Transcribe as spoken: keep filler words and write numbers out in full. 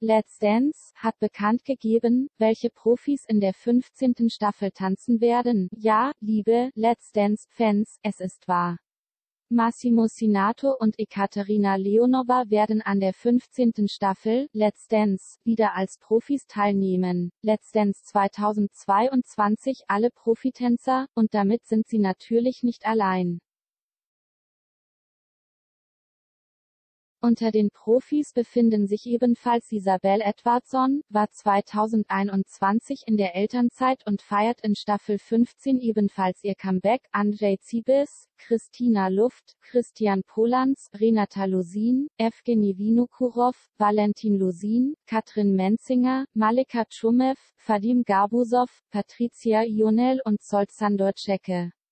Let's Dance hat bekannt gegeben, welche Profis in der fünfzehnten Staffel tanzen werden. Ja, liebe Let's Dance-Fans, es ist wahr. Massimo Sinato und Ekaterina Leonova werden an der fünfzehnten Staffel Let's Dance wieder als Profis teilnehmen. Let's Dance zweitausendzweiundzwanzig alle Profitänzer, und damit sind sie natürlich nicht allein. Unter den Profis befinden sich ebenfalls Isabel Edwardson, war zweitausendeinundzwanzig in der Elternzeit und feiert in Staffel fünfzehn ebenfalls ihr Comeback. Andrzej Zibis, Christina Luft, Christian Polans, Renata Lusin, Evgeny Vinokurov, Valentin Lusin, Katrin Menzinger, Malika Tschumew, Fadim Garbusov, Patricia Ionel und Zoltan Dorceke.